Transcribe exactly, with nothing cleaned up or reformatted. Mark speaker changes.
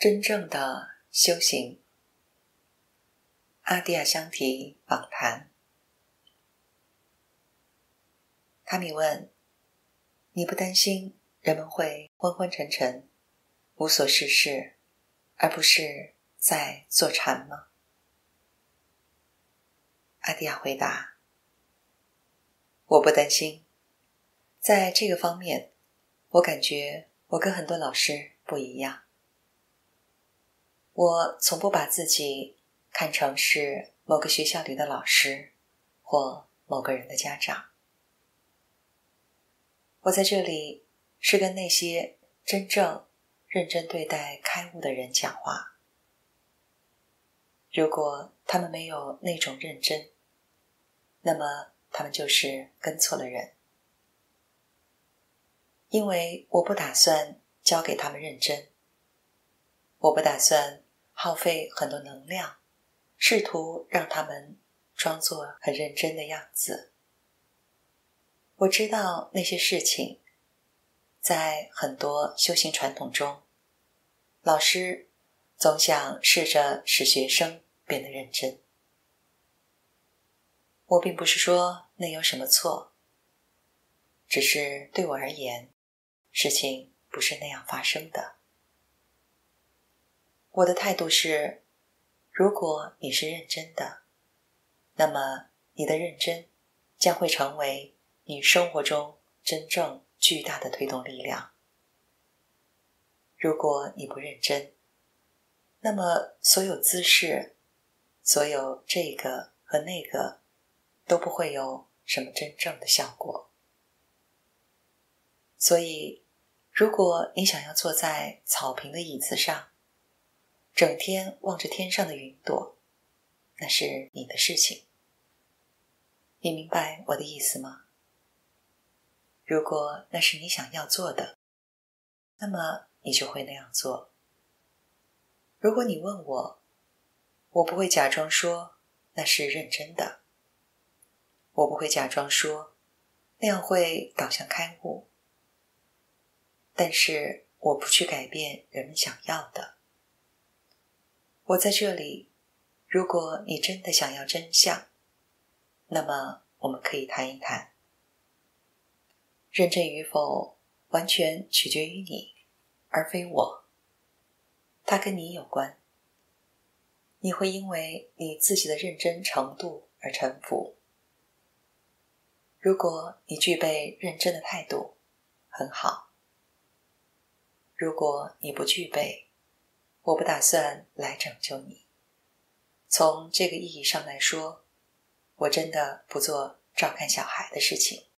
Speaker 1: 真正的修行。阿蒂亚香提访谈。塔米问：你不担心人们会昏昏沉沉，无所事事，而不是在坐禅吗？阿蒂亚回答：我不担心。在这个方面，我感觉我跟很多老师不一样。我从不把自己看成是某个学校里的老师或某个人的家长。我在这里是跟那些真正认真对待开悟的人讲话。如果他们没有那种认真，那么他们就是跟错了人。因为我不打算教给他们认真，我不打算耗费很多能量，试图让他们装作很认真的样子。我知道那些事情，在很多修行传统中，老师总想试着使学生变得认真。我并不是说那有什么错，只是对我而言，事情不是那样发生的。我的态度是，如果你是认真的，那么你的认真将会成为你生活中真正巨大的推动力量。如果你不认真，那么所有姿势，所有这个和那个都不会有什么真正的效果。所以，如果你想要坐在草坪的椅子上，整天望着天上的云朵，那是你的事情。你明白我的意思吗？如果那是你想要做的，那么你就会那样做。如果你问我，我不会假装说那是认真的，我不会假装说那样会导向开悟，但是我不去改变人们想要的。我在这里，如果你真的想要真相，那么我们可以谈一谈。认真与否完全取决于你，而非我。它跟你有关。你会因为你自己的认真程度而臣服。如果你具备认真的态度，很好。如果你不具备，我不打算来拯救你。从这个意义上来说，我真的不做照看小孩的事情。